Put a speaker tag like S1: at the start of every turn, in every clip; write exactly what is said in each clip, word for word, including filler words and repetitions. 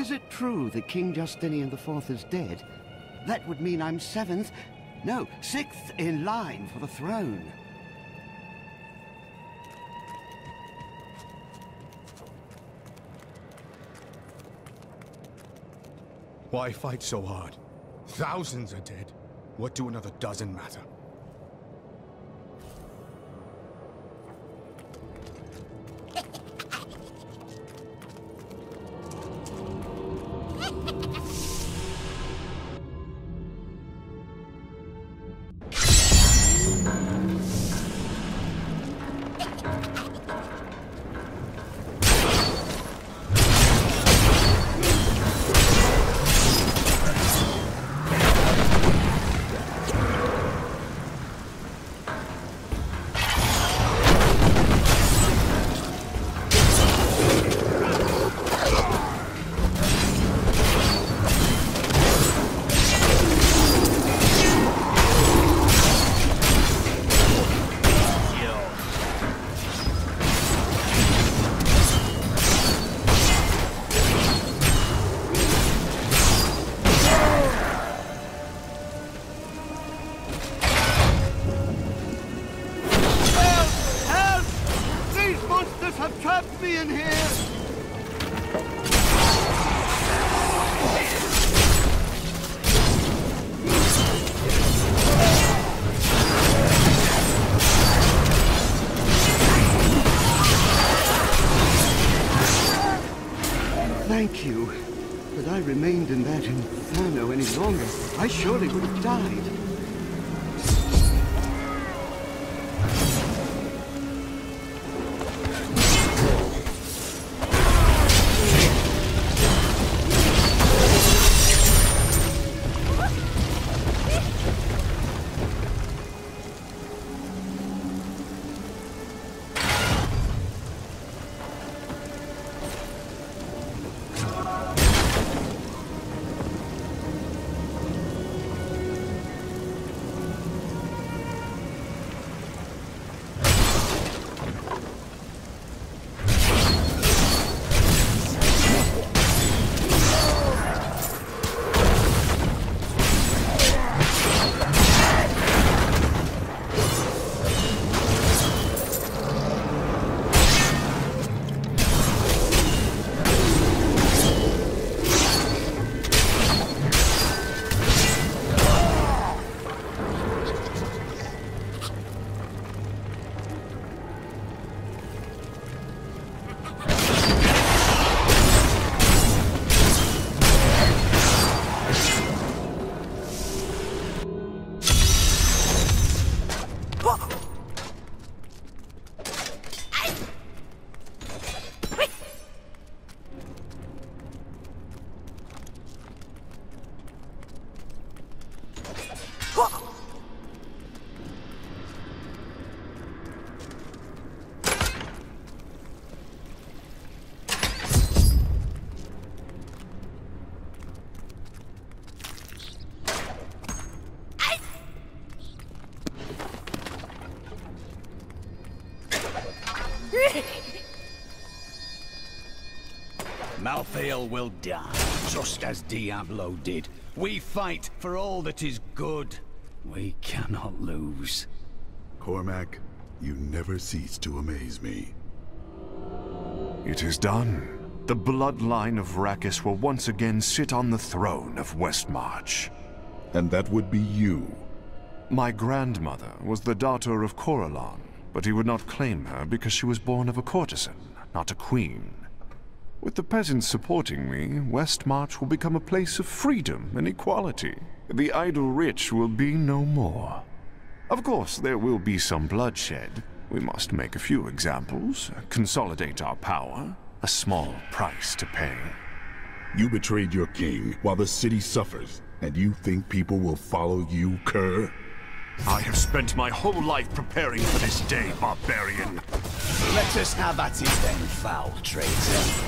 S1: Is it true that King Justinian the Fourth is dead? That would mean I'm seventh, no, sixth in line for the throne.
S2: Why fight so hard? Thousands are dead. What do another dozen matter?
S1: Thank you. Had I remained in that inferno any longer, I surely would have died.
S3: Malthael will die, just as Diablo did. We fight for all that is good. We cannot lose.
S4: Cormac, you never cease to amaze me.
S5: It is done. The bloodline of Rakis will once again sit on the throne of Westmarch.
S4: And that would be you.
S5: My grandmother was the daughter of Coralon, but he would not claim her because she was born of a courtesan, not a queen. With the peasants supporting me, Westmarch will become a place of freedom and equality. The idle rich will be no more. Of course, there will be some bloodshed. We must make a few examples, consolidate our power. A small price to pay.
S4: You betrayed your king while the city suffers, and you think people will follow you, cur?
S5: I have spent my whole life preparing for this day, barbarian.
S3: Let us have at it then, foul traitor.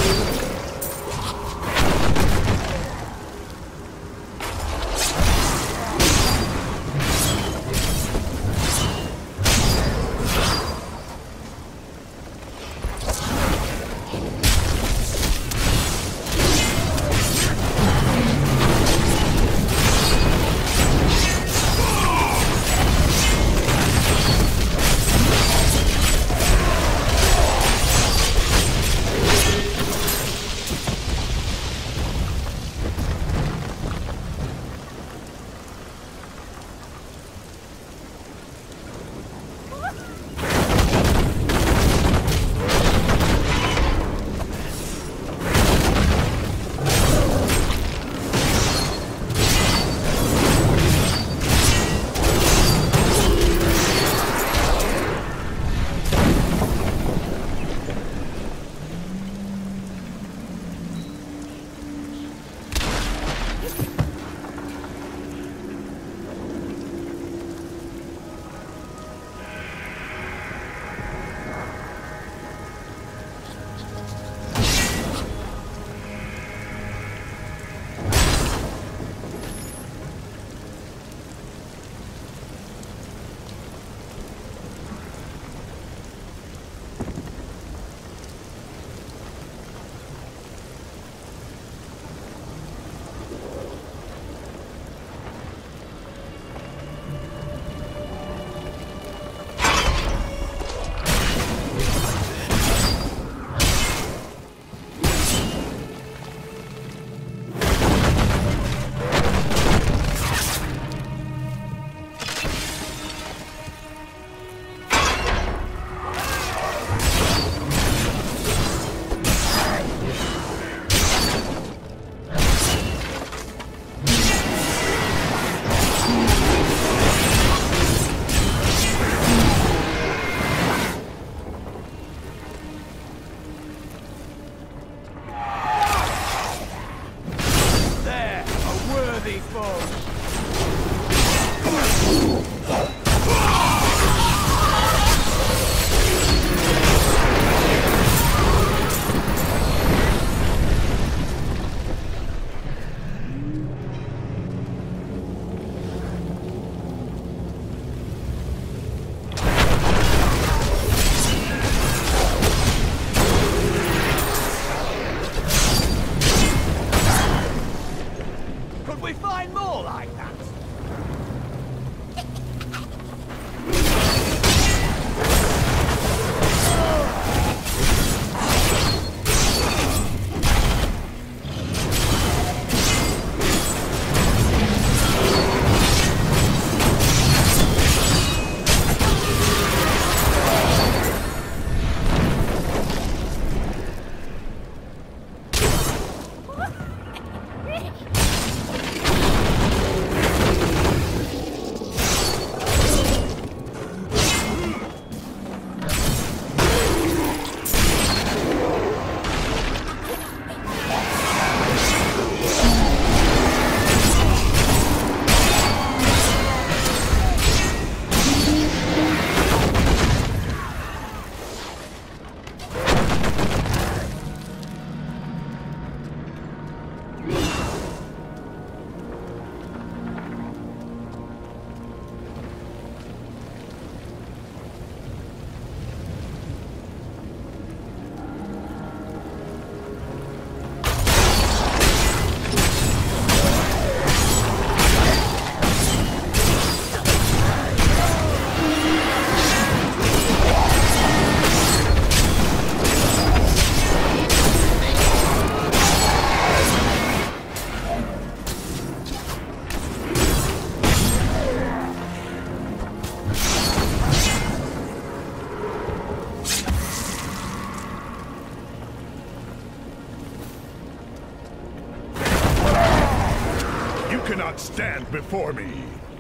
S4: cannot stand before me.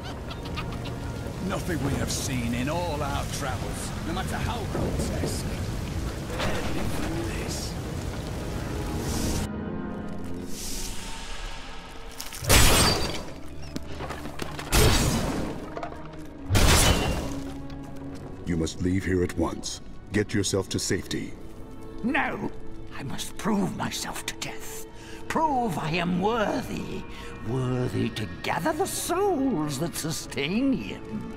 S3: Nothing we have seen in all our travels, no matter how grotesque. Barely through this.
S4: You must leave here at once. Get yourself to safety.
S6: No!
S3: I must prove myself to death. Prove I am worthy. Worthy to gather the souls that sustain him.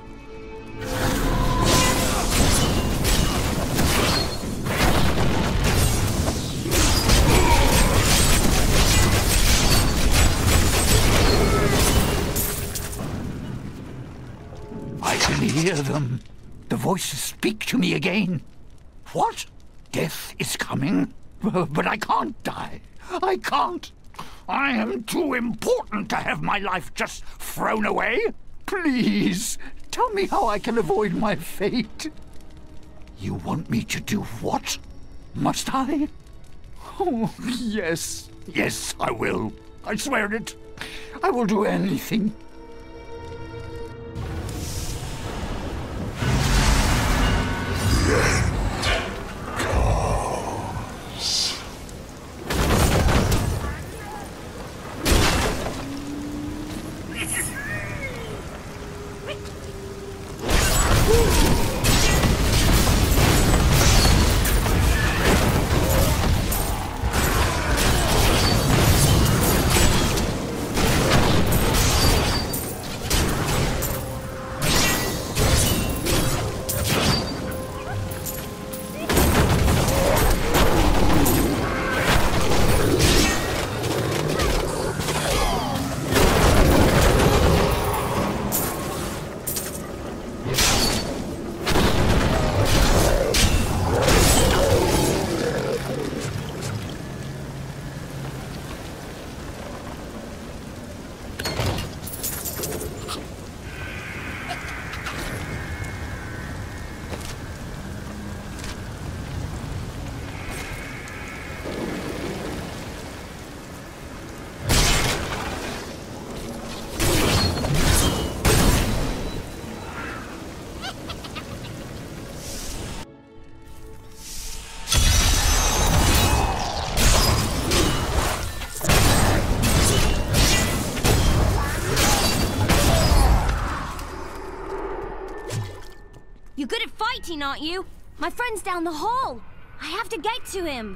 S3: I can hear them. The voices speak to me again. What? Death is coming? But I can't die. I can't. I am too important to have my life just thrown away. Please, tell me how I can avoid my fate. You want me to do what? Must I? Oh, yes. Yes, I will. I swear it. I will do anything.
S6: You're good at fighting, aren't you? My friend's down the hall. I have to get to him.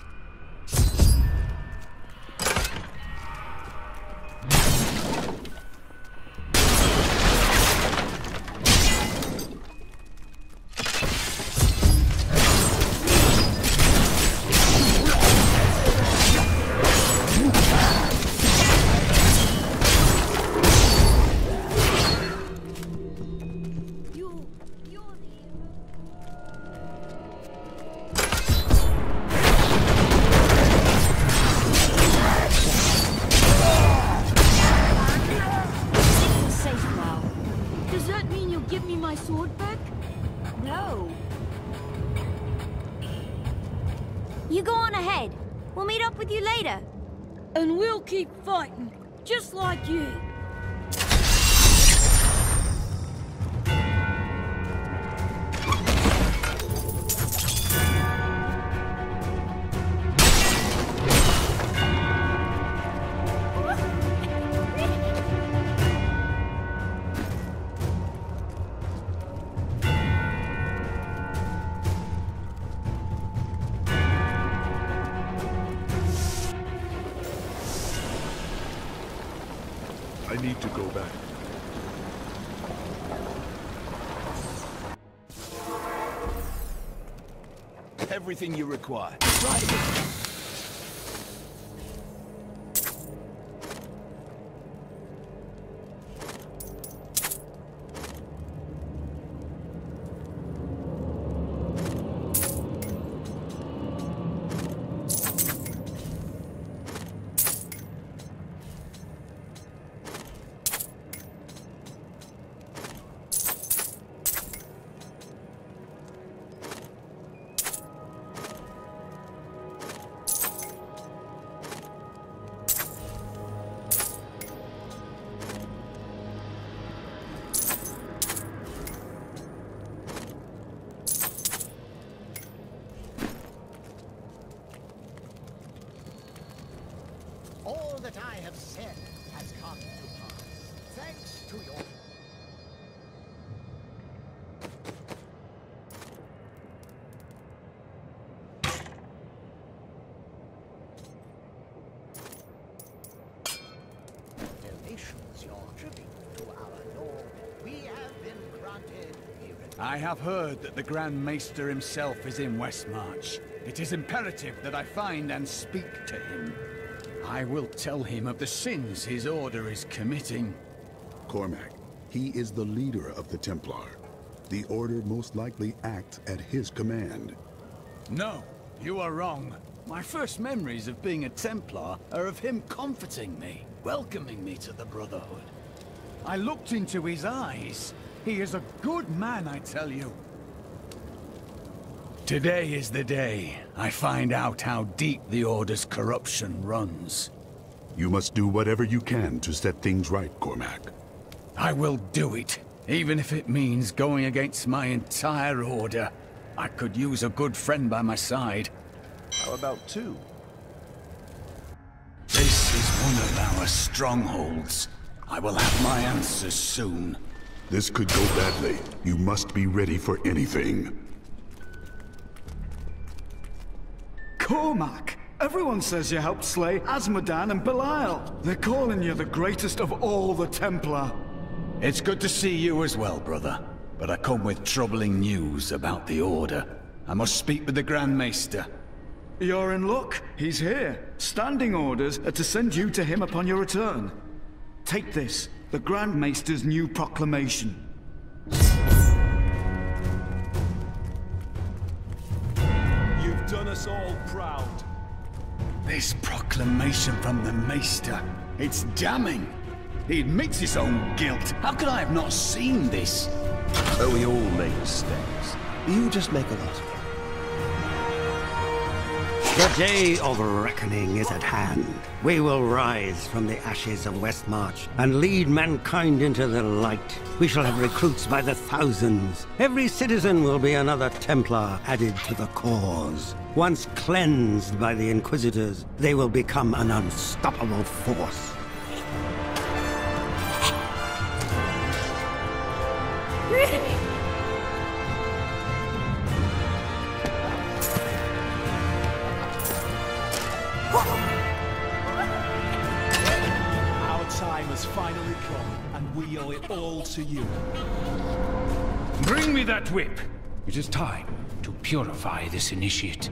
S6: You go on ahead. We'll meet up with you later.
S7: And we'll keep fighting, just like you.
S4: I need to go back.
S8: Everything you require. Try to get...
S9: All that I have said has come to pass, thanks to your...
S8: I have heard that the Grand Maester himself is in Westmarch. It is imperative that I find and speak to him. I will tell him of the sins his order is committing.
S4: Cormac, he is the leader of the Templar. The order most likely acts at his command.
S8: No, you are wrong. My first memories of being a Templar are of him comforting me, welcoming me to the Brotherhood. I looked into his eyes. He is a good man, I tell you. Today is the day I find out how deep the Order's corruption runs.
S4: You must do whatever you can to set things right, Cormac.
S8: I will do it, even if it means going against my entire Order. I could use a good friend by my side.
S10: How about two?
S8: This is one of our strongholds. I will have my answers soon.
S4: This could go badly. You must be ready for anything.
S11: Cormac! Everyone says you helped slay Azmodan and Belial. They're calling you the greatest of all the Templar.
S8: It's good to see you as well, brother. But I come with troubling news about the Order. I must speak with the Grand Maester.
S11: You're in luck. He's here. Standing orders are to send you to him upon your return. Take this, the Grand Maester's new proclamation.
S10: You've done us all proud.
S8: This proclamation from the Maester, it's damning. He admits his own guilt. How could I have not seen this?
S10: Oh, we all make mistakes. You just make a lot of them.
S1: The day of reckoning is at hand. We will rise from the ashes of Westmarch and lead mankind into the light. We shall have recruits by the thousands. Every citizen will be another Templar added to the cause. Once cleansed by the Inquisitors, they will become an unstoppable force.
S10: Our time has finally come, and we owe it all to you.
S12: Bring me that whip. It is time to purify this initiate.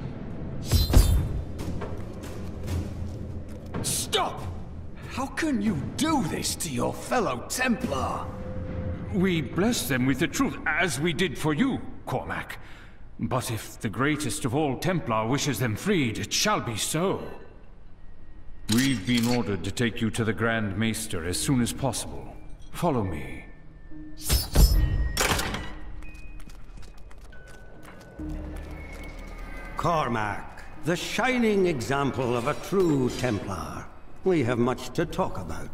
S8: Stop! How can you do this to your fellow Templar?
S12: We bless them with the truth, as we did for you, Cormac. But if the greatest of all Templar wishes them freed, it shall be so. We've been ordered to take you to the Grand Maester as soon as possible. Follow me.
S1: Cormac, the shining example of a true Templar. We have much to talk about.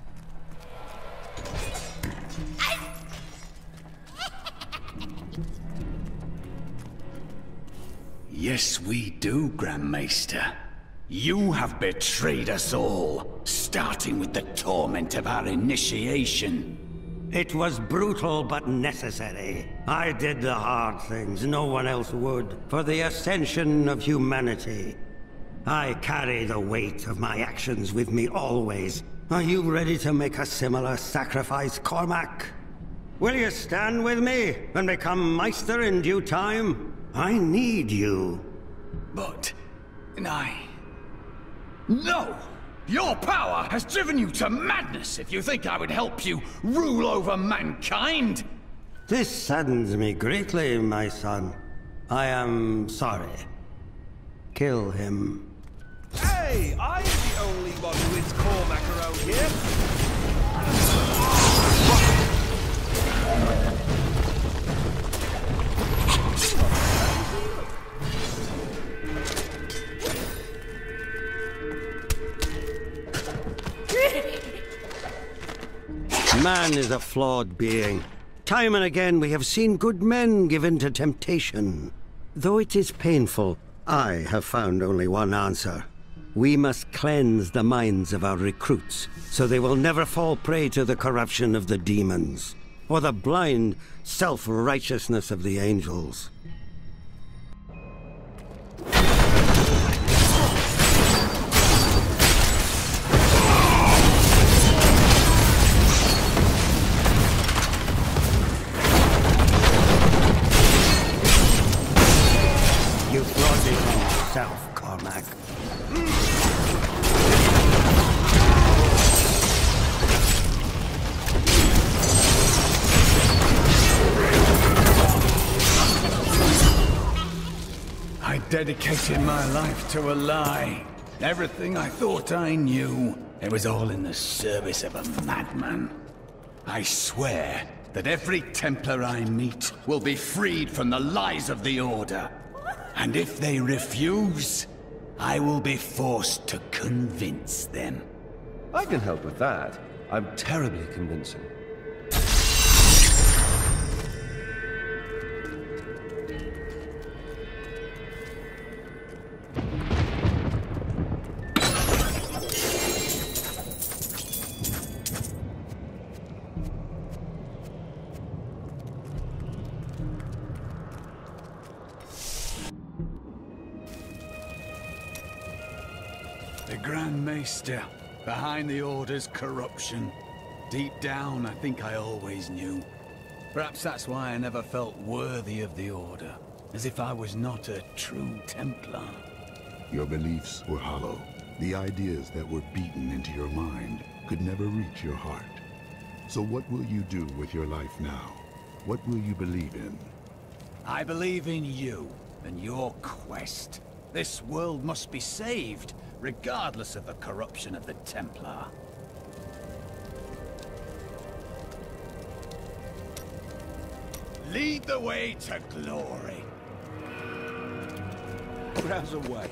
S8: Yes, we do, Grand Maester. You have betrayed us all, starting with the torment of our initiation.
S1: It was brutal but necessary. I did the hard things no one else would, for the ascension of humanity. I carry the weight of my actions with me always. Are you ready to make a similar sacrifice, Cormac? Will you stand with me and become Meister in due time? I need you.
S8: But... I... No! Your power has driven you to madness if you think I would help you rule over mankind!
S1: This saddens me greatly, my son. I am sorry. Kill him.
S10: Hey, I ain't the only one who wins Cormac around here.
S1: Man is a flawed being. Time and again we have seen good men given to temptation. Though it is painful, I have found only one answer. We must cleanse the minds of our recruits, so they will never fall prey to the corruption of the demons, or the blind self-righteousness of the angels.
S3: attack.
S8: I dedicated my life to a lie. Everything I thought I knew, it was all in the service of a madman. I swear that every Templar I meet will be freed from the lies of the Order. And if they refuse, I will be forced to convince them.
S13: I can help with that. I'm terribly convincing.
S8: The Grand Maester, behind the Order's corruption. Deep down, I think I always knew. Perhaps that's why I never felt worthy of the Order, as if I was not a true Templar.
S4: Your beliefs were hollow. The ideas that were beaten into your mind could never reach your heart. So what will you do with your life now? What will you believe in?
S8: I believe in you and your quest. This world must be saved, regardless of the corruption of the Templar. Lead the way to glory.
S10: Browse away.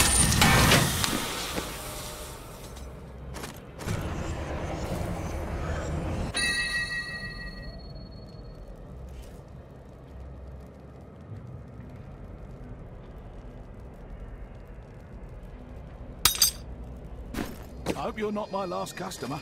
S10: I hope you're not my last customer.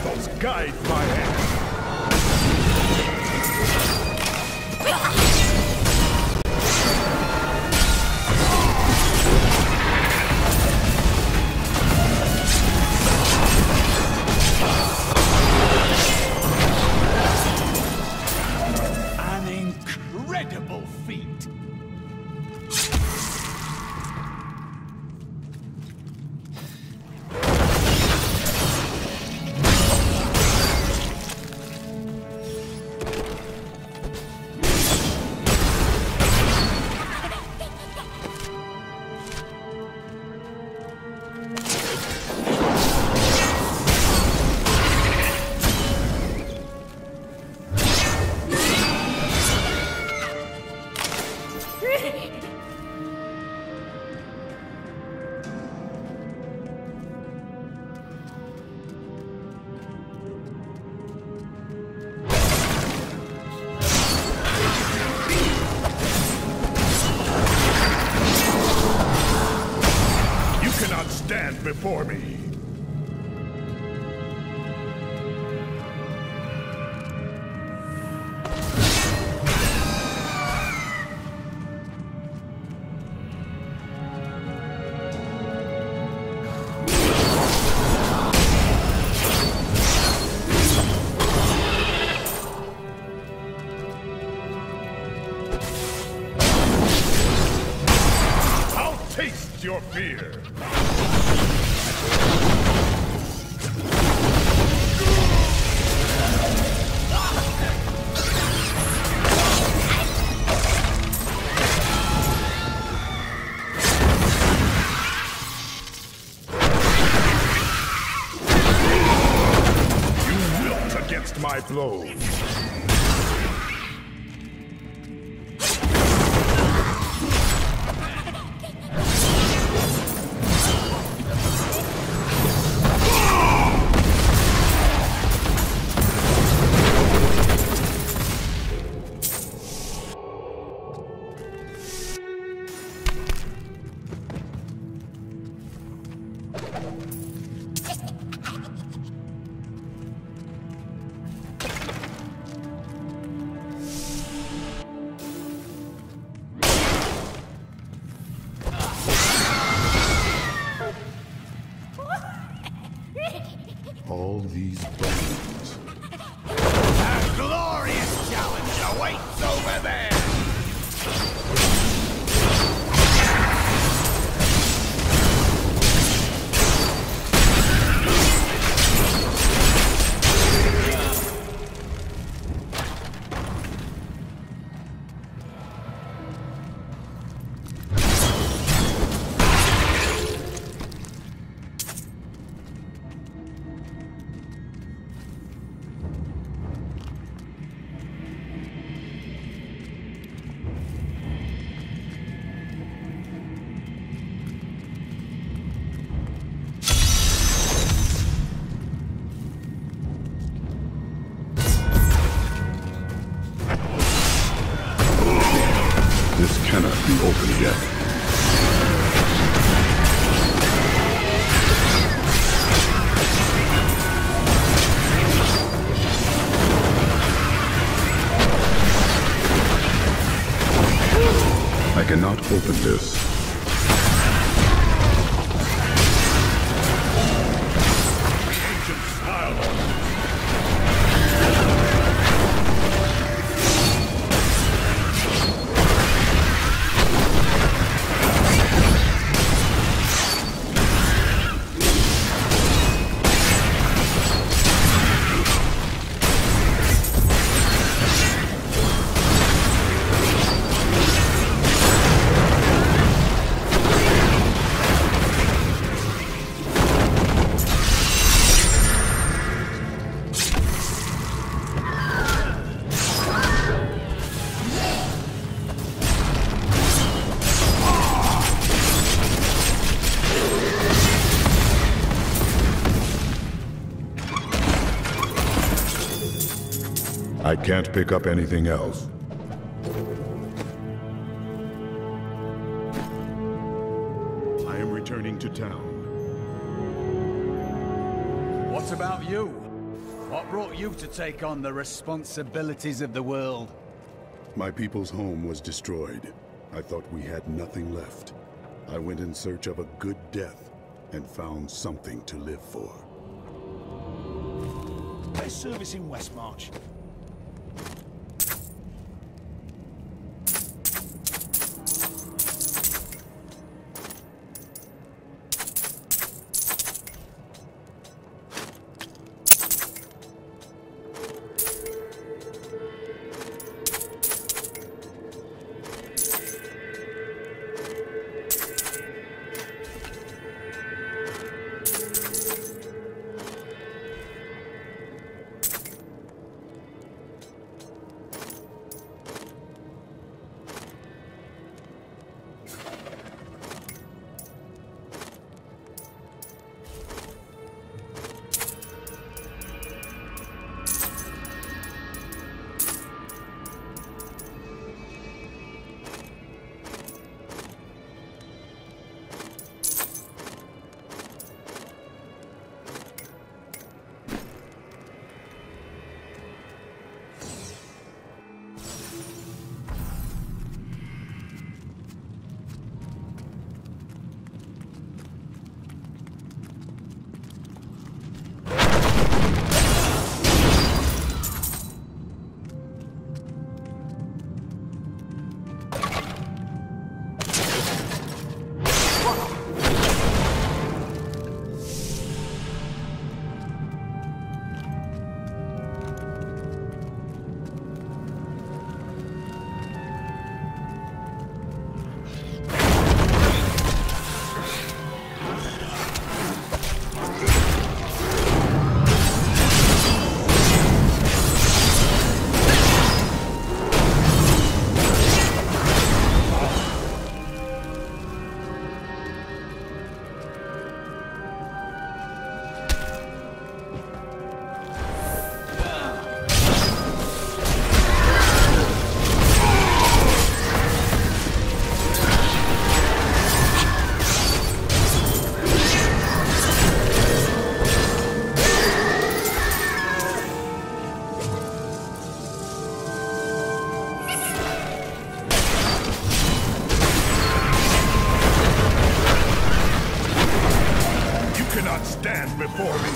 S2: Miracles guide my hand.
S8: An incredible feat.
S2: Stand before me. I'll taste your fear. Against my blows. All these bones.
S9: A glorious challenge awaits over there!
S4: This cannot be opened yet. I cannot open this.
S2: Ancient style.
S4: I can't pick up anything else. I am returning to town.
S8: What about you? What brought you to take on the responsibilities of the world?
S4: My people's home was destroyed. I thought we had nothing left. I went in search of a good death and found something to live for.
S10: Best service in Westmarch.
S4: before me.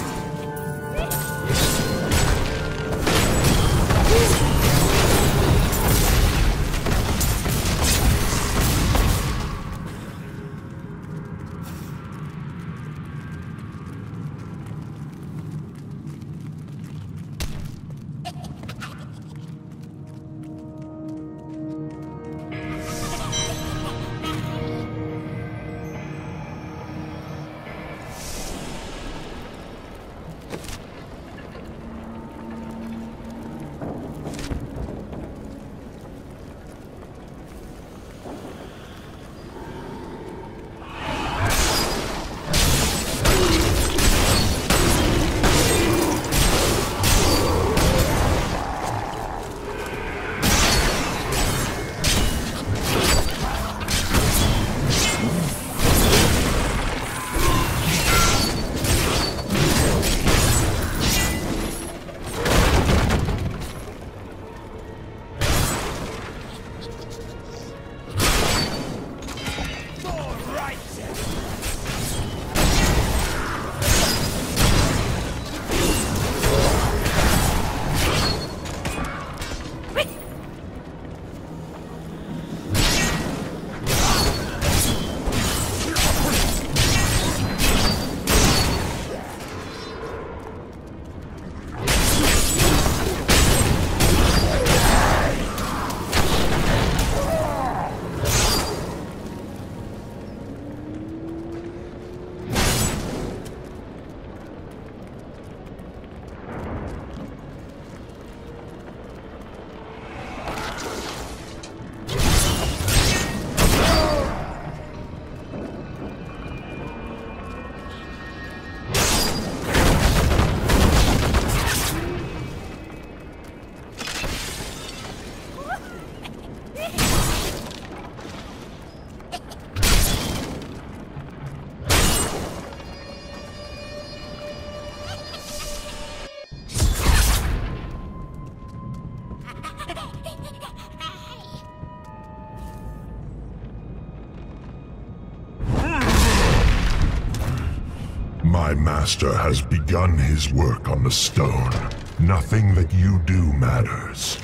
S14: My master has begun his work on the stone. Nothing that you do matters.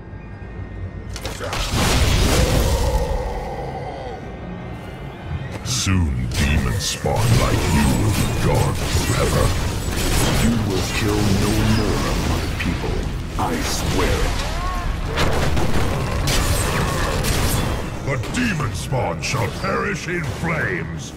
S14: Soon demons spawn like you will be gone forever.
S4: You will kill no more of my people. I swear it.
S14: The demon spawn shall perish in flames.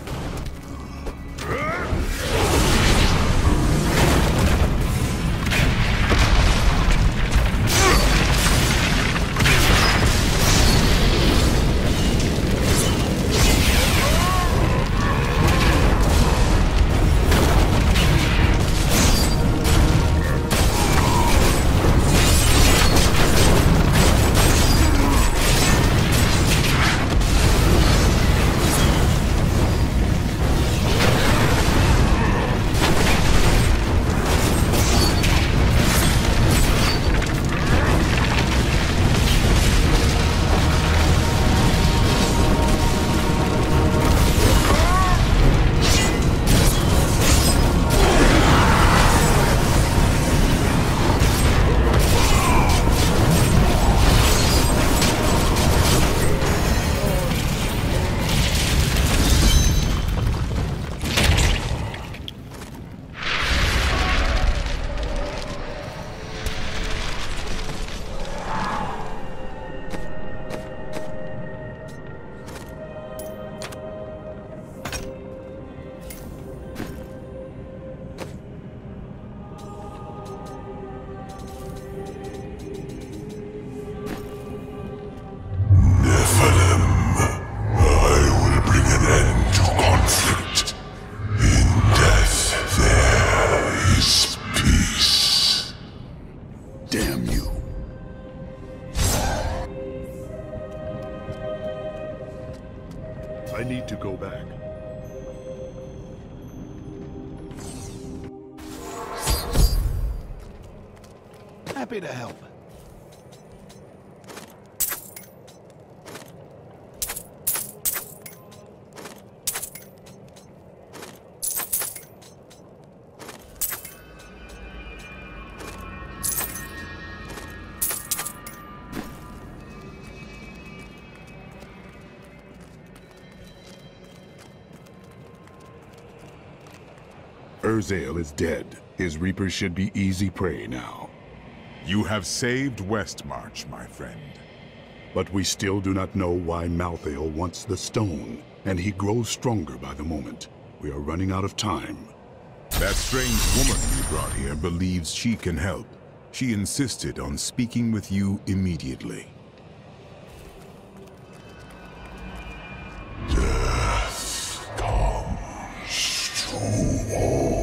S4: I need to go back.
S10: Happy to help.
S4: Urzael is dead. His reapers should be easy prey now.
S15: You have saved Westmarch, my friend.
S4: But we still do not know why Malthael wants the stone, and he grows stronger by the moment. We are running out of time.
S15: That strange woman you brought here believes she can help. She insisted on speaking with you immediately.
S14: Death comes to all.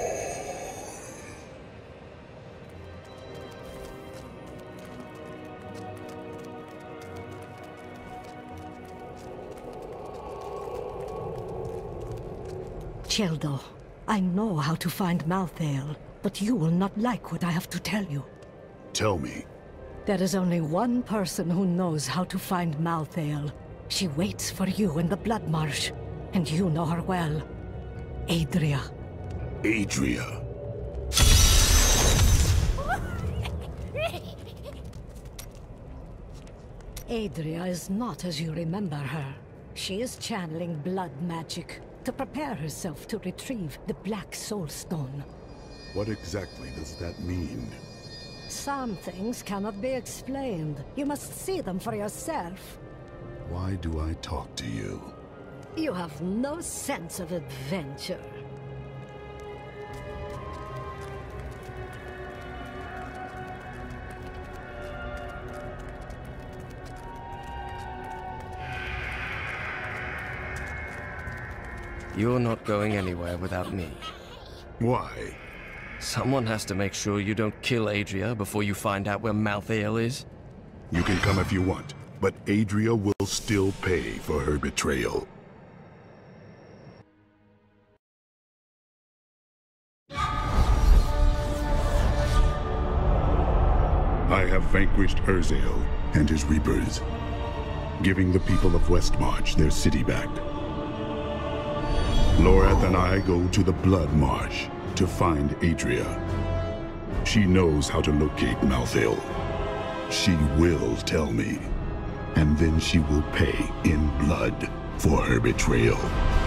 S16: Cheldo, I know how to find Malthael, but you will not like what I have to tell you.
S4: Tell me.
S16: There is only one person who knows how to find Malthael. She waits for you in the Blood Marsh, and you know her well. Adria.
S4: Adria.
S16: Adria is not as you remember her. She is channeling blood magic to prepare herself to retrieve the Black Soul Stone.
S4: What exactly does that mean?
S16: Some things cannot be explained. You must see them for yourself.
S4: Why do I talk to you?
S16: You have no sense of adventure.
S17: You're not going anywhere without me.
S4: Why?
S17: Someone has to make sure you don't kill Adria before you find out where Malthael is.
S4: You can come if you want, but Adria will still pay for her betrayal. I have vanquished Urzael and his reapers, giving the people of Westmarch their city back. Lorath and I go to the Blood Marsh to find Adria. She knows how to locate Malthael. She will tell me, and then she will pay in blood for her betrayal.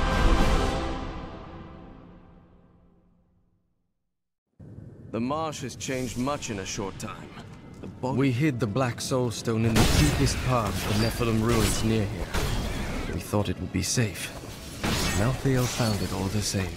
S17: The marsh has changed much in a short time. The we hid the Black Soul Stone in the deepest part of the Nephilim ruins near here. We thought it would be safe. Malthael found it all the same.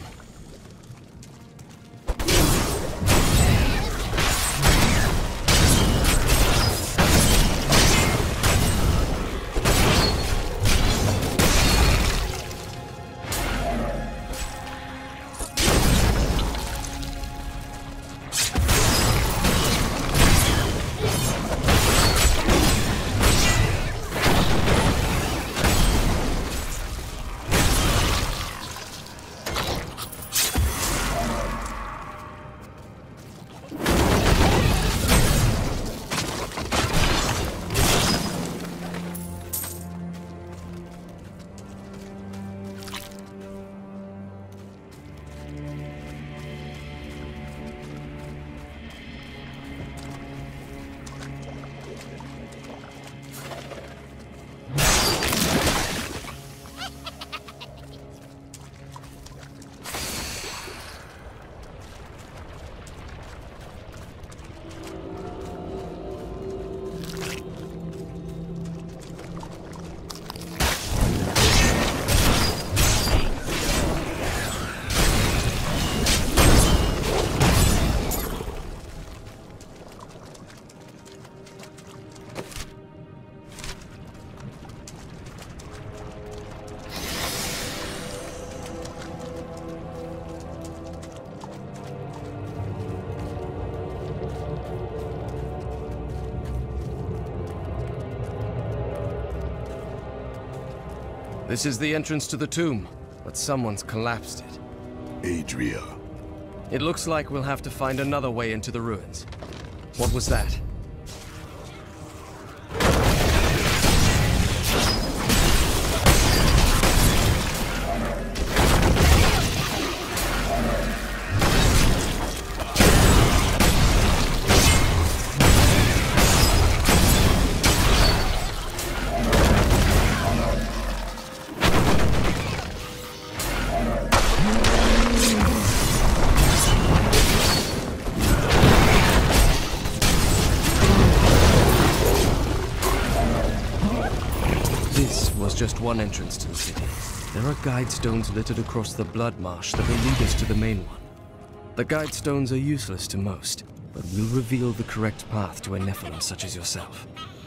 S17: This is the entrance to the tomb, but someone's collapsed it.
S4: Adria.
S17: It looks like we'll have to find another way into the ruins. What was that? Just one entrance to the city. There are guide stones littered across the blood marsh that will lead us to the main one. The guide stones are useless to most, but will reveal the correct path to a Nephilim such as yourself.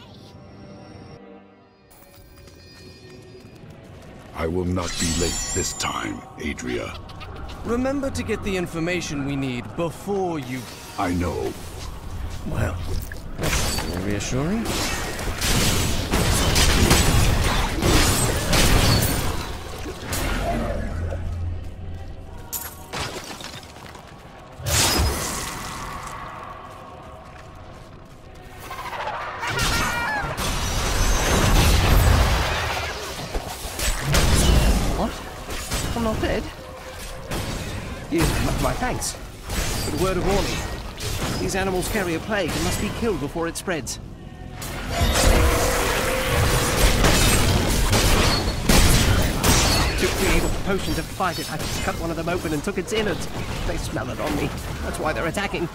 S4: I will not be late this time, Adria.
S17: Remember to get the information we need before you...
S4: I know.
S17: Well, that's very reassuring.
S18: Not dead? You, my thanks. But a word of warning. These animals carry a plague and must be killed before it spreads. To create a potion to fight it, I cut one of them open and took its innards. They smell it on me. That's why they're attacking.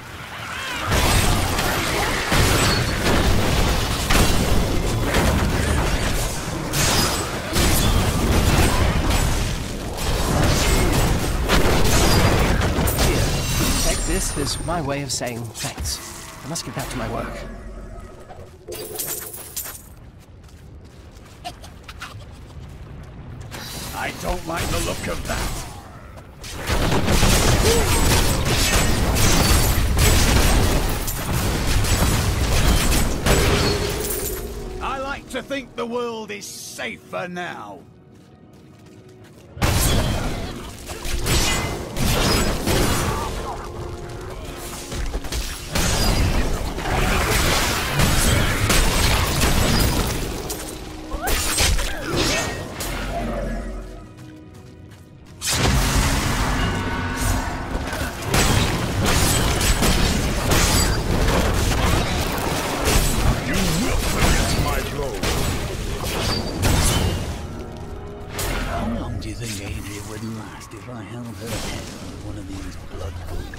S18: This is my way of saying thanks. I must get back to my work.
S8: I don't like the look of that. I like to think the world is safer now.
S19: I held her head on one of these blood pools.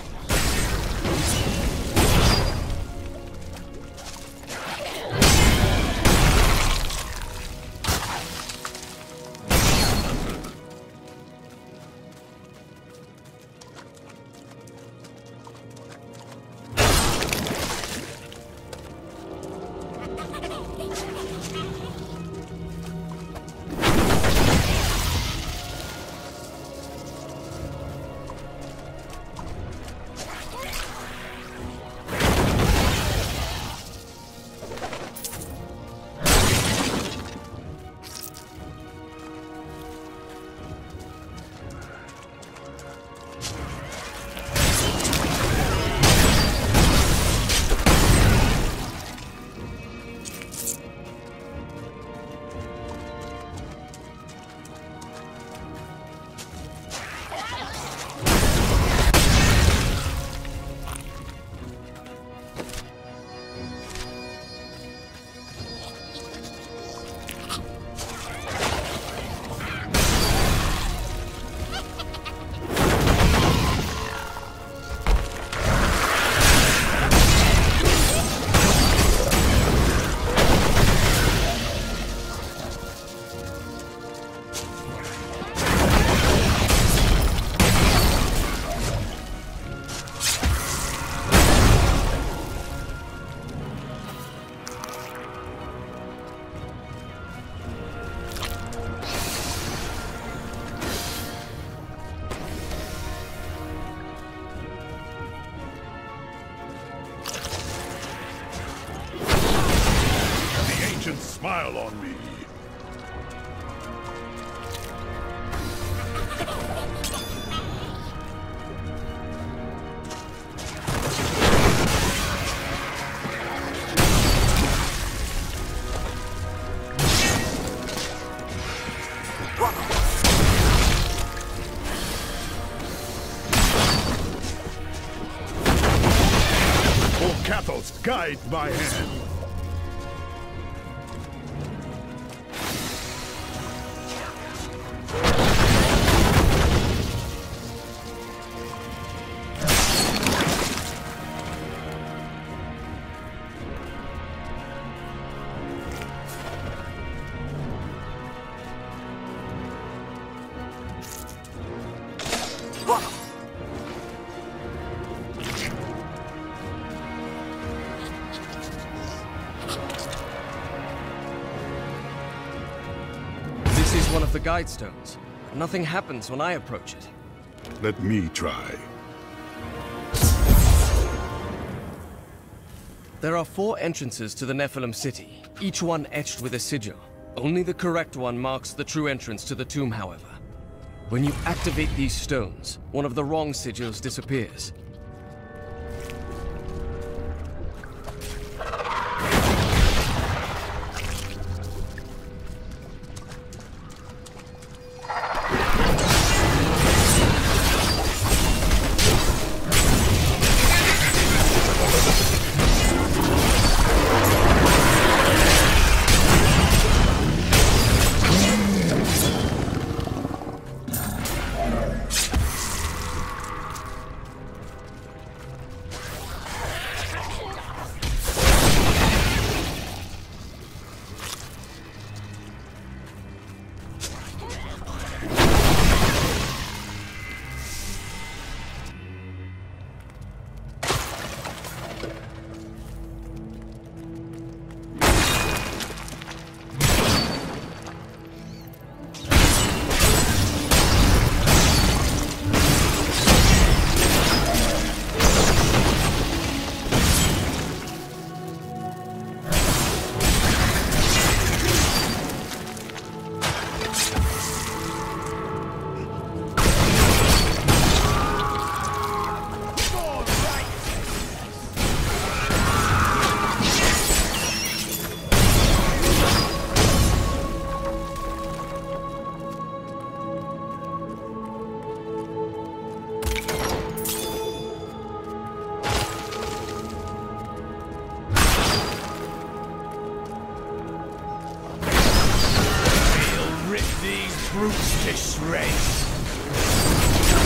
S14: Smile on me. Oh, Cathos, guide my hand.
S17: This is one of the guide stones. Nothing happens when I approach it.
S4: Let me try.
S17: There are four entrances to the Nephilim city, each one etched with a sigil. Only the correct one marks the true entrance to the tomb, however. When you activate these stones, one of the wrong sigils disappears.
S10: These brutes to shreds.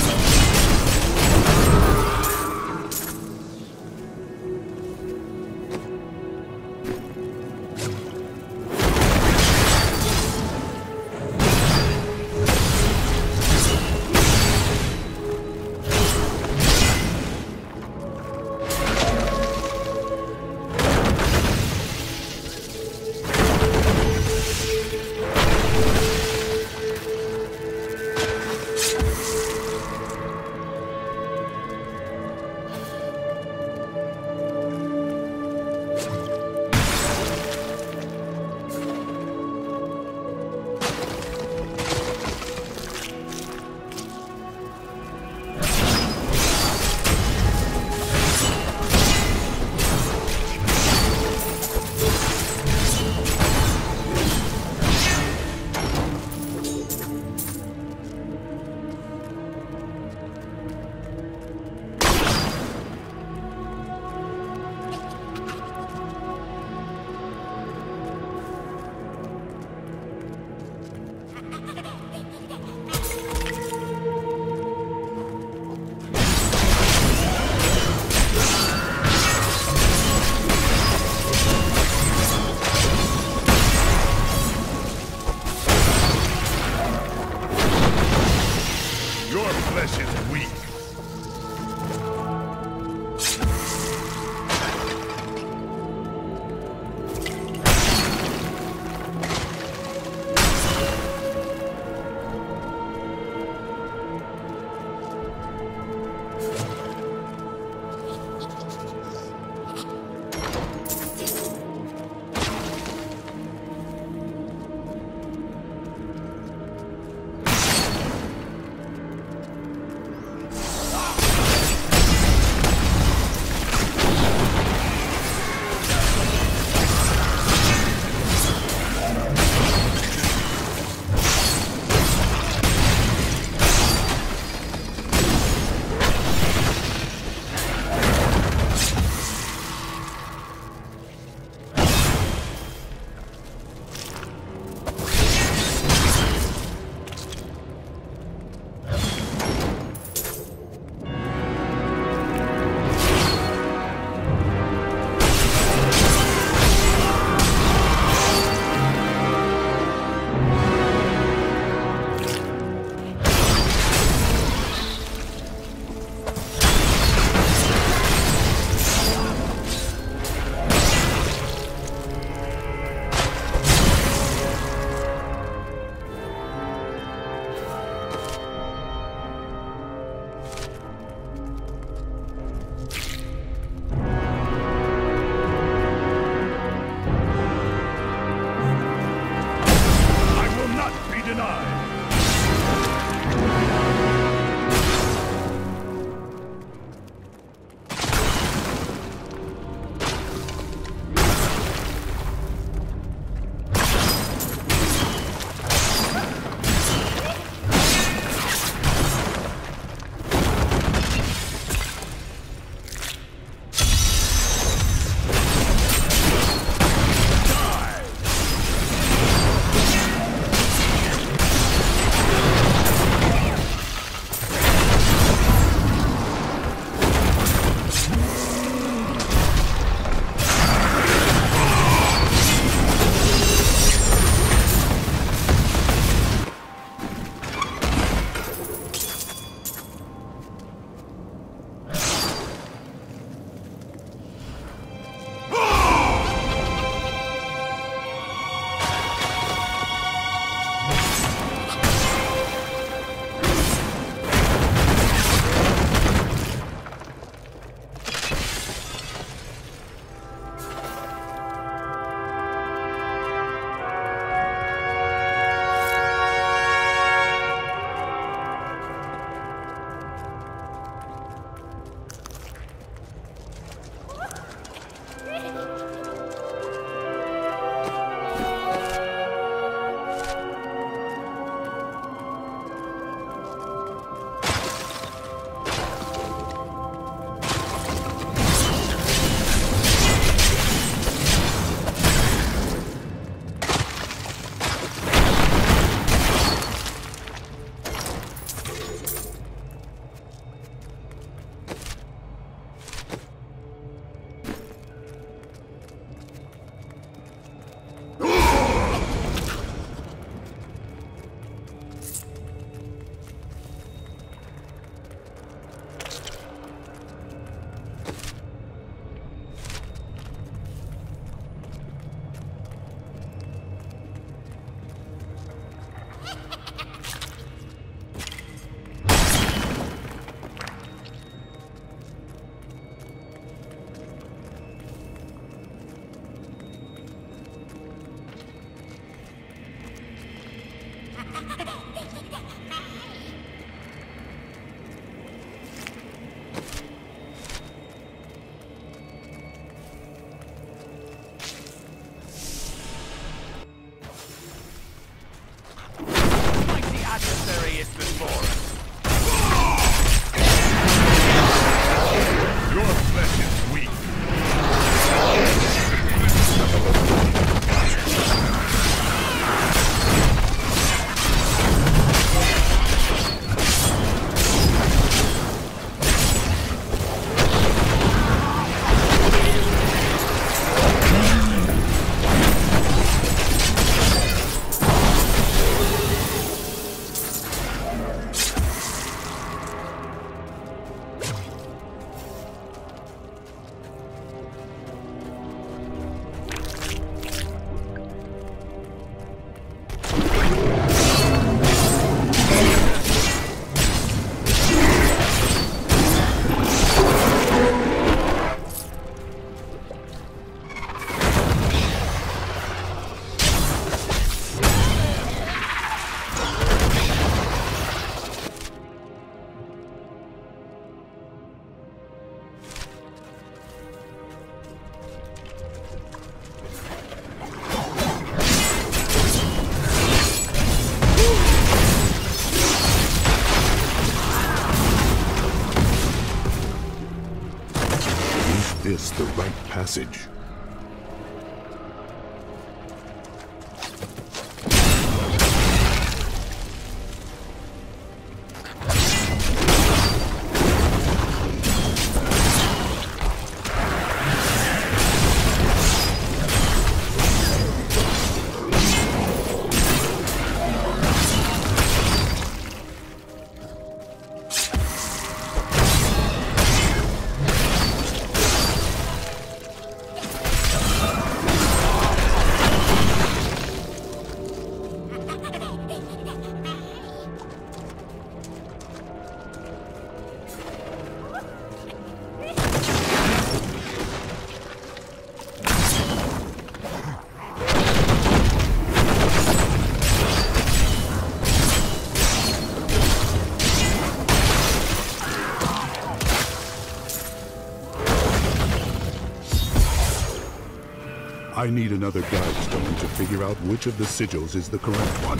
S4: this the right passage? I need another guide stone to figure out which of the sigils is the correct one.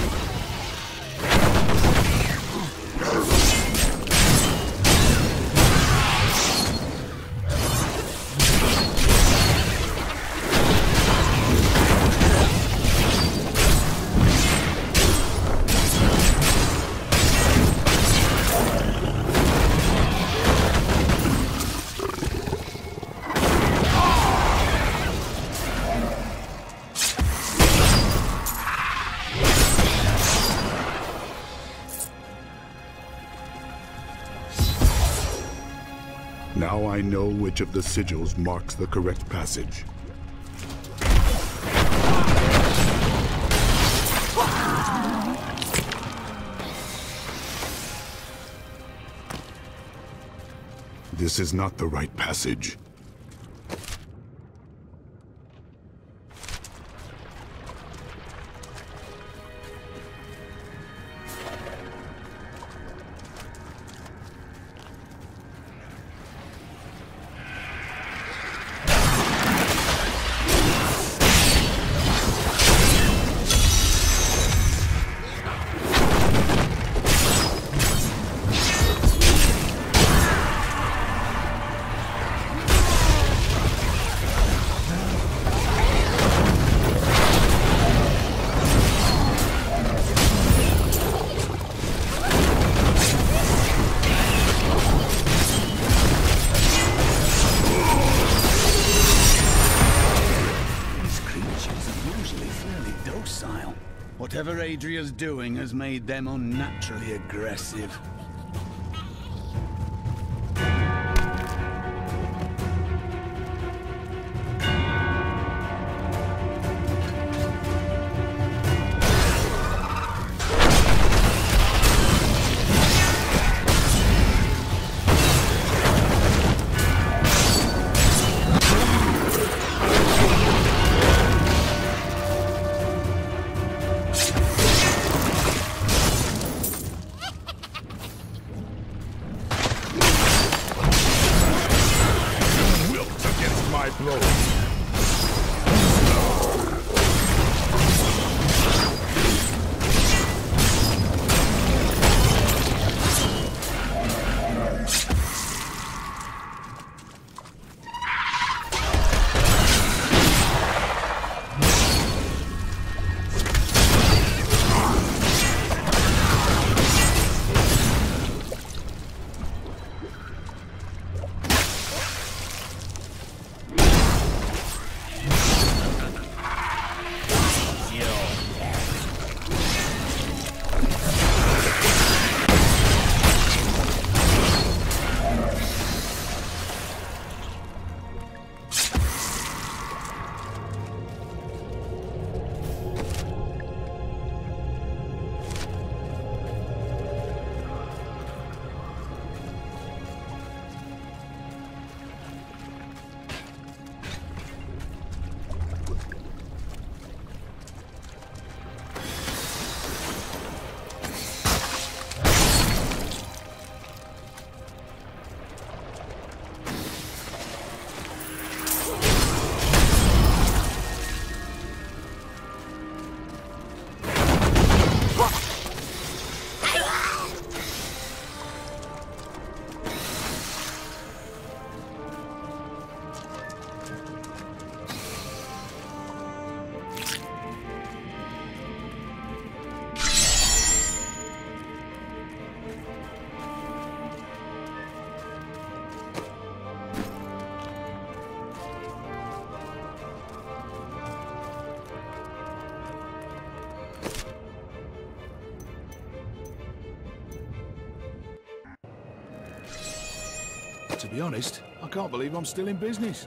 S4: Now I know which of the sigils marks the correct passage. This is not the right passage.
S8: Whatever Adria's doing has made them unnaturally aggressive.
S2: be honest, I can't believe I'm still in business.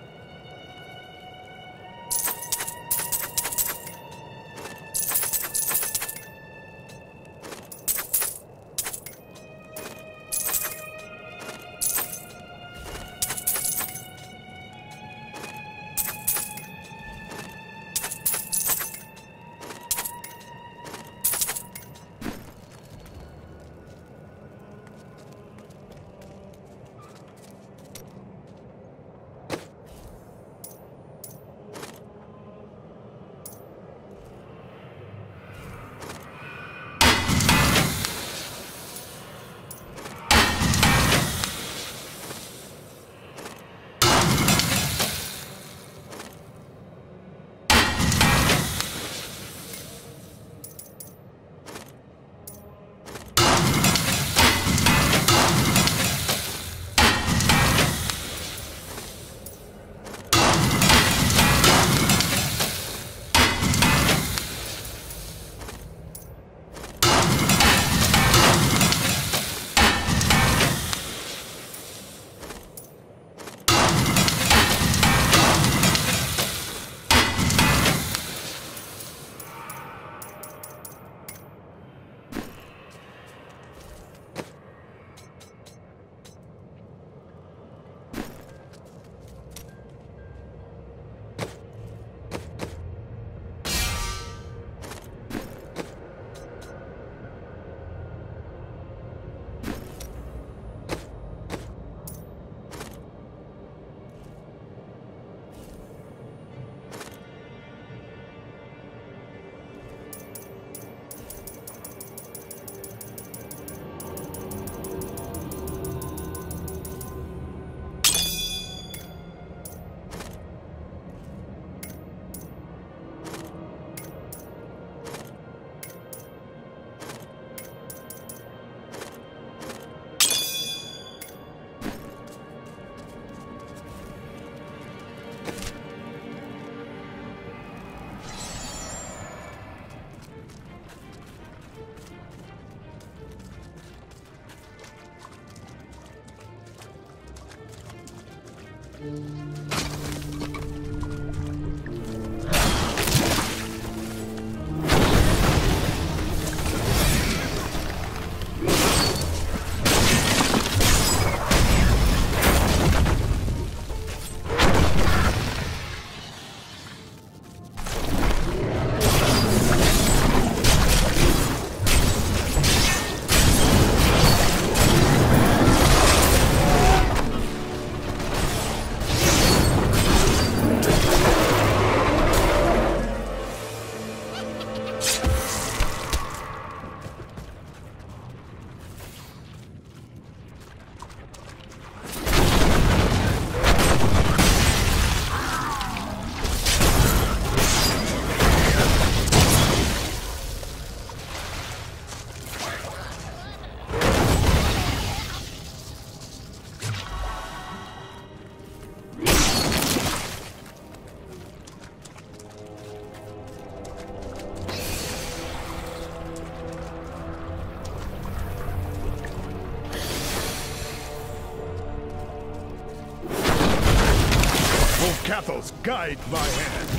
S2: Cathals, guide my hand.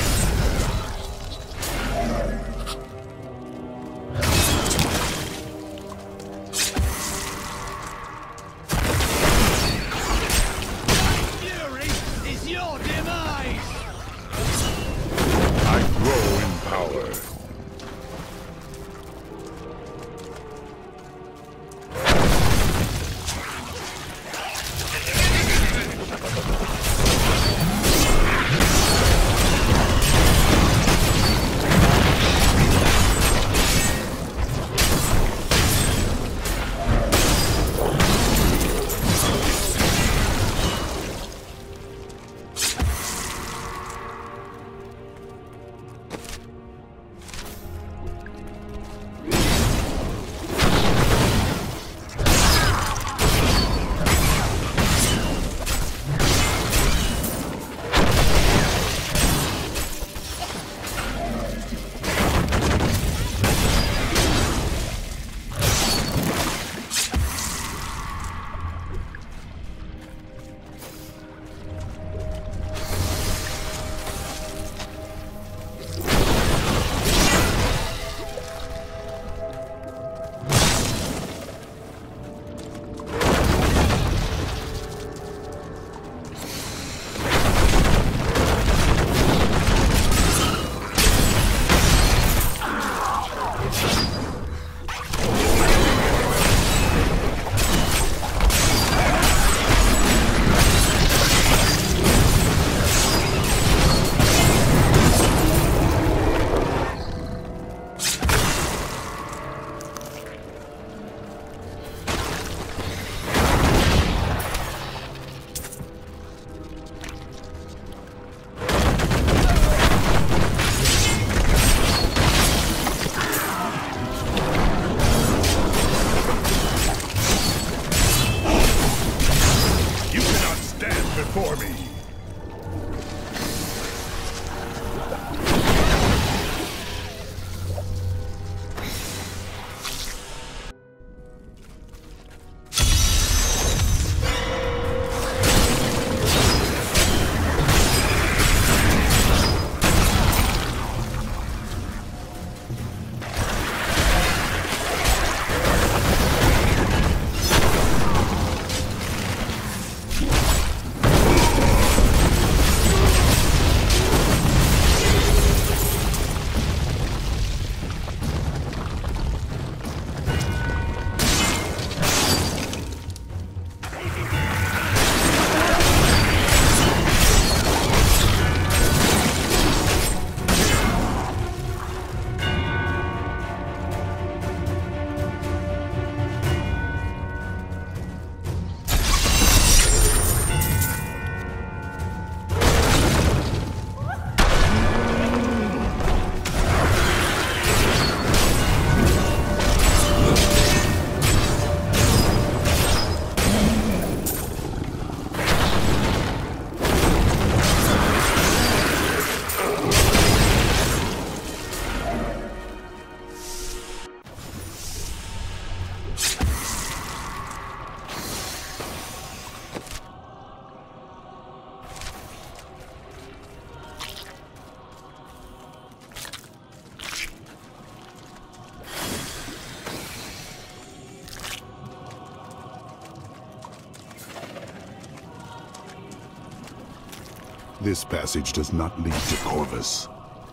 S8: Fury is your demise!
S14: I grow in power.
S4: for me. This passage does not lead to Corvus.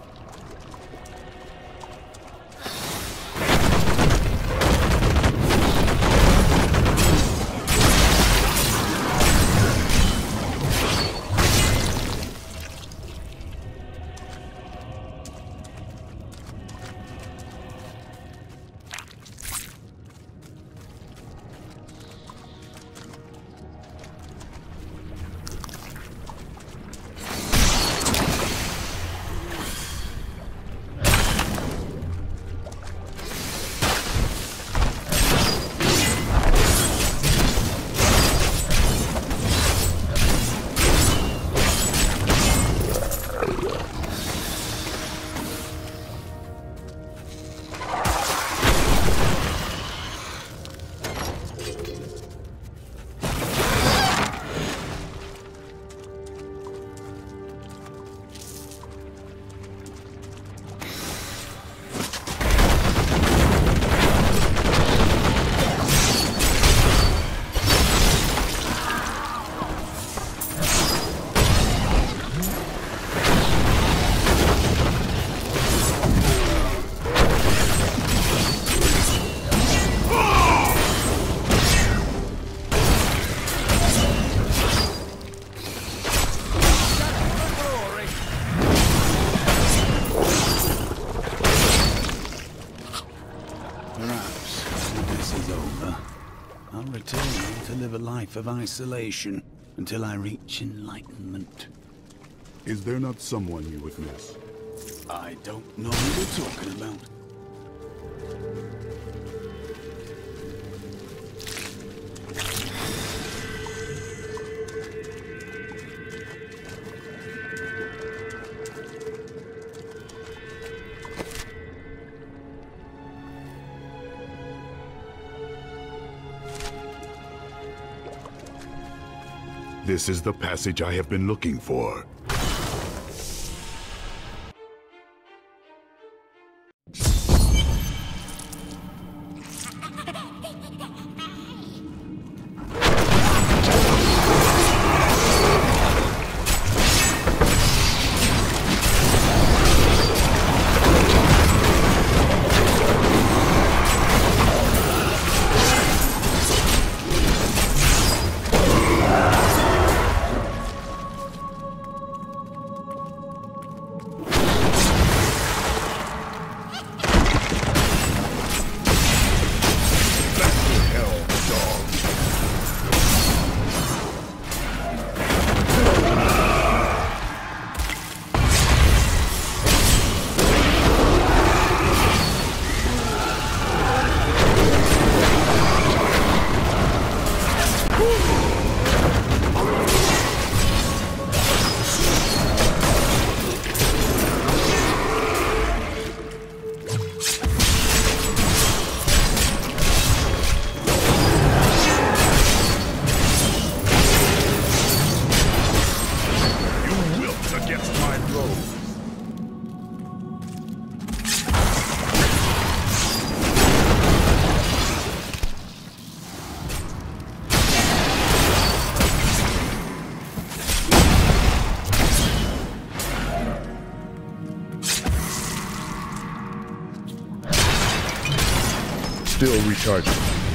S8: Of isolation until I reach enlightenment.
S4: Is there not someone you would miss?
S8: I don't know who you're talking about.
S4: This is the passage I have been looking for. Still recharging.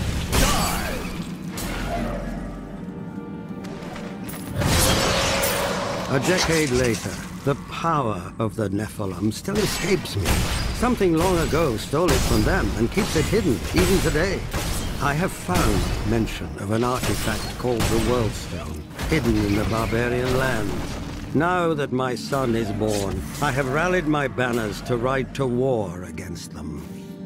S1: A decade later, the power of the Nephilim still escapes me. Something long ago stole it from them and keeps it hidden, even today. I have found mention of an artifact called the World Stone, hidden in the barbarian lands. Now that my son is born, I have rallied my banners to ride to war against them.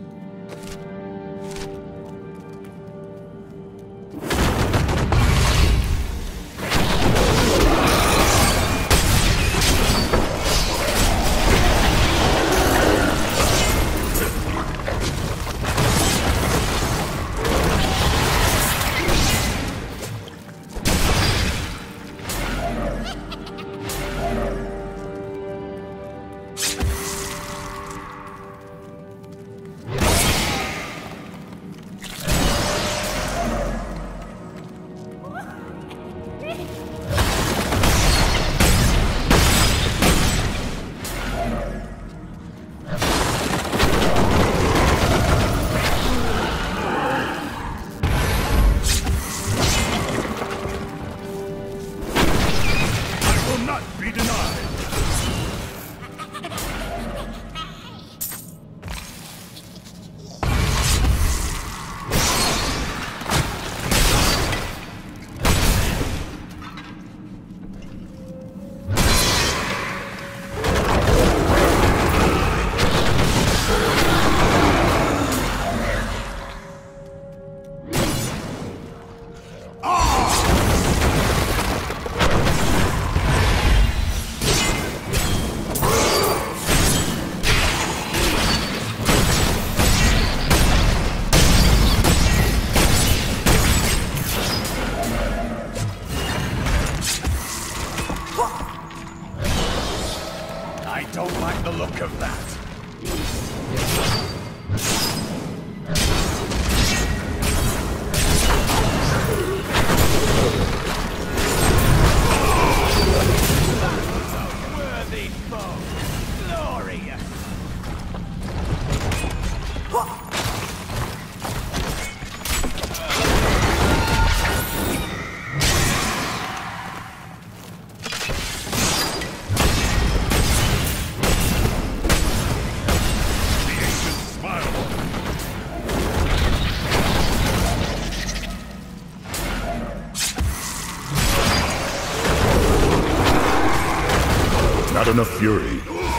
S4: Not enough fury.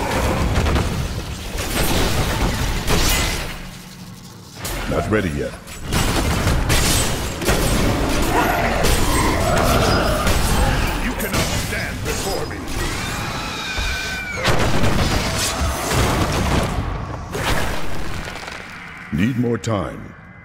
S4: Not ready yet.
S14: You cannot stand before me.
S4: Need more time.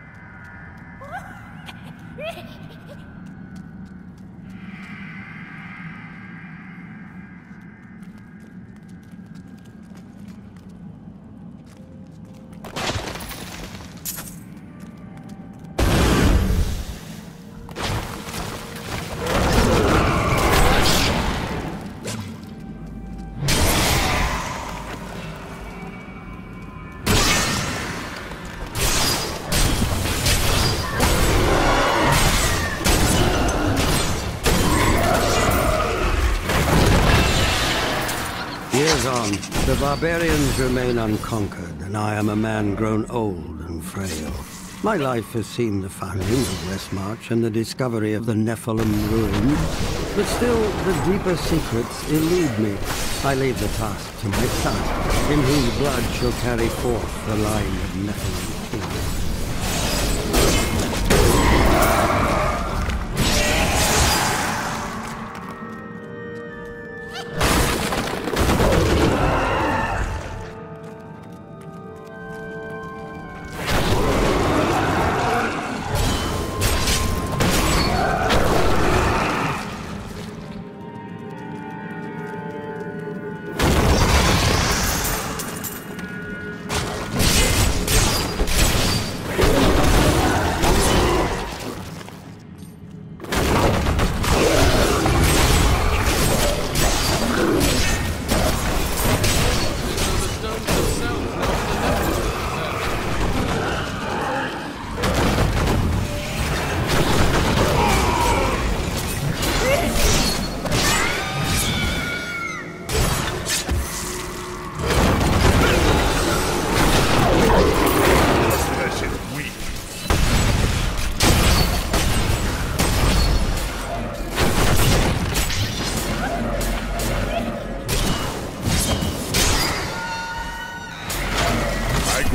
S1: Years on, the barbarians remain unconquered, and I am a man grown old and frail. My life has seen the founding of Westmarch and the discovery of the Nephilim ruins, but still the deeper secrets elude me. I leave the task to my son, in whose blood shall carry forth the line of Nephilim kings.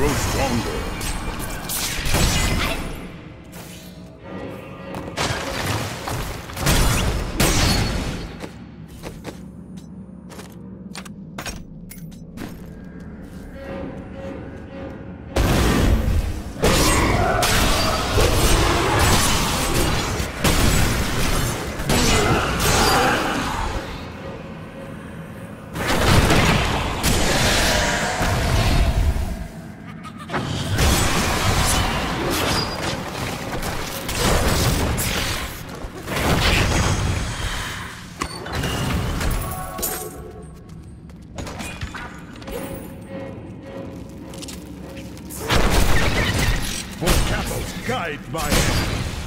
S15: grow stronger. Guide my hand.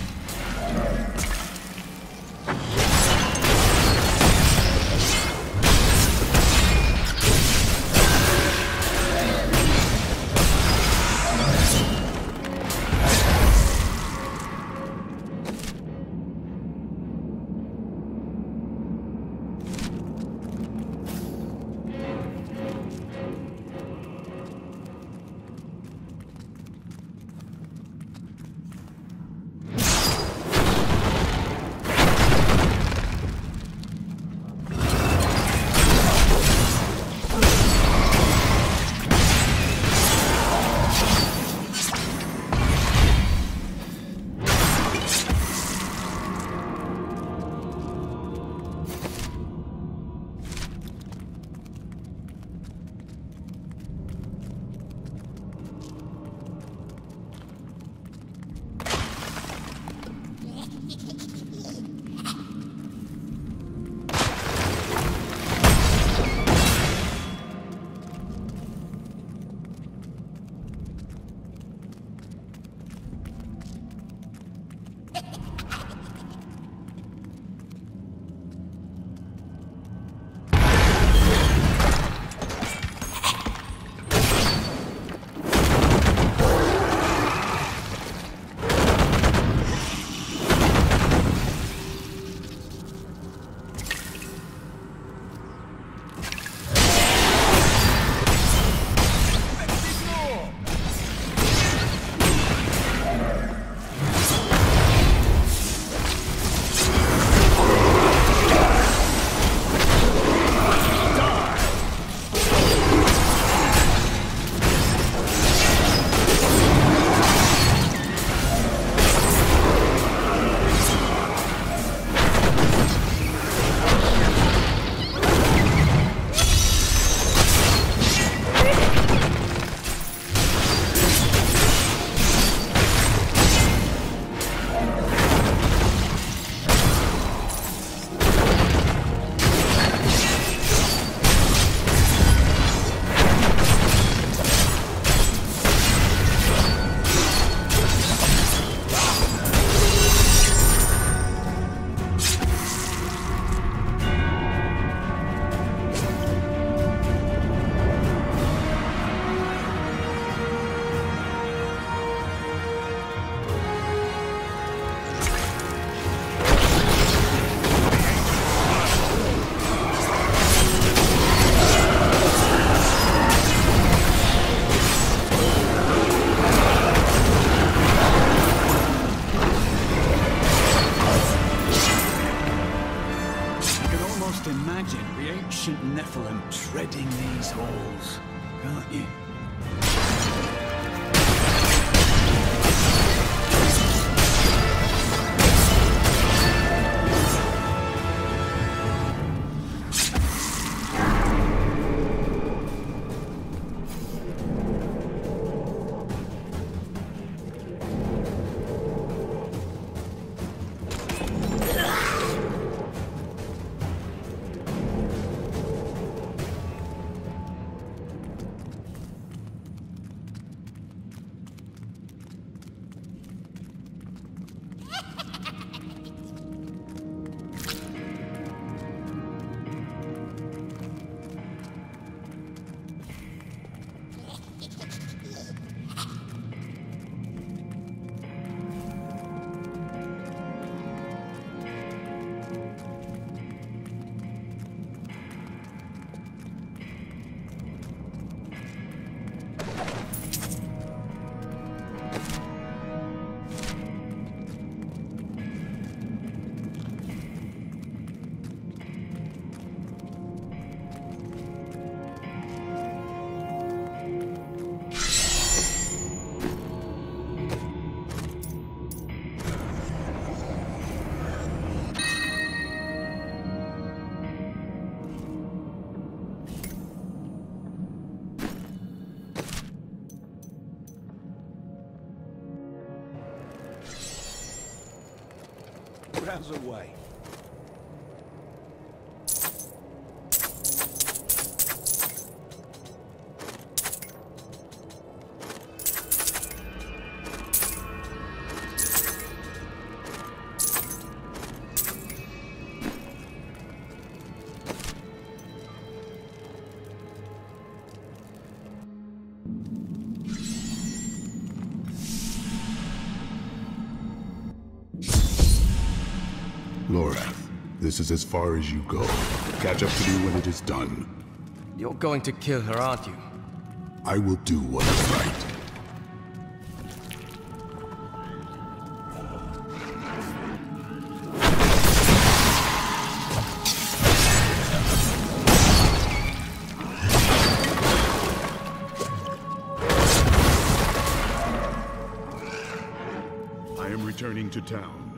S8: treading these halls, can't you?
S10: Browse away.
S4: Lorath, this is as far as you go. Catch up to me when it is done.
S17: You're going to kill her, aren't you?
S4: I will do what is right. I am returning to town.